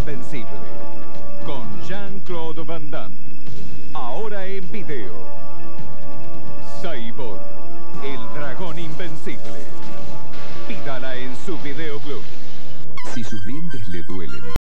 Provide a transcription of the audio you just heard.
Invencible, con Jean-Claude Van Damme. Ahora en video. Cyborg, el dragón invencible. Pídala en su videoclub. Si sus dientes le duelen,